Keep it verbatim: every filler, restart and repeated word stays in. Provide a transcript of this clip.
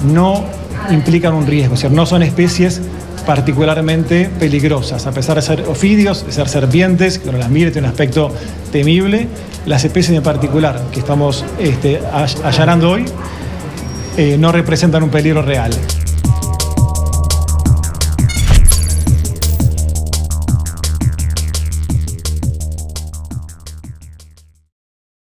no implican un riesgo, es decir, no son especies particularmente peligrosas. A pesar de ser ofidios, de ser serpientes, que uno las mire, tiene un aspecto temible, las especies en particular que estamos este, allanando hoy eh, no representan un peligro real.